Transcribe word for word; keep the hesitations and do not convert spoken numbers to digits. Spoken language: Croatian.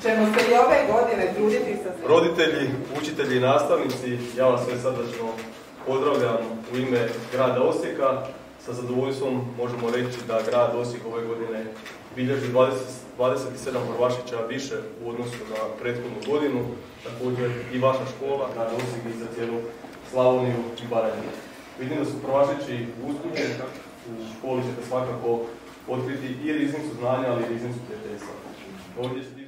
ćemo se i ove godine truditi sa sve. Roditelji, učitelji i nastavnici, ja vas sve srdačno pozdravljam u ime grada Osijeka. Sa zadovoljstvom možemo reći da grad Osijek ove godine bilježi dvadeset sedam prvašića više u odnosu na prethodnu godinu. Također i vaša škola, grad Osijek i za cijelu Slavoniju i Baranju. Vidim da su prvašići uspješni, u školi ćete svakako otkriti i riznicu znanja, ali i riznicu prijateljstva. Ovdje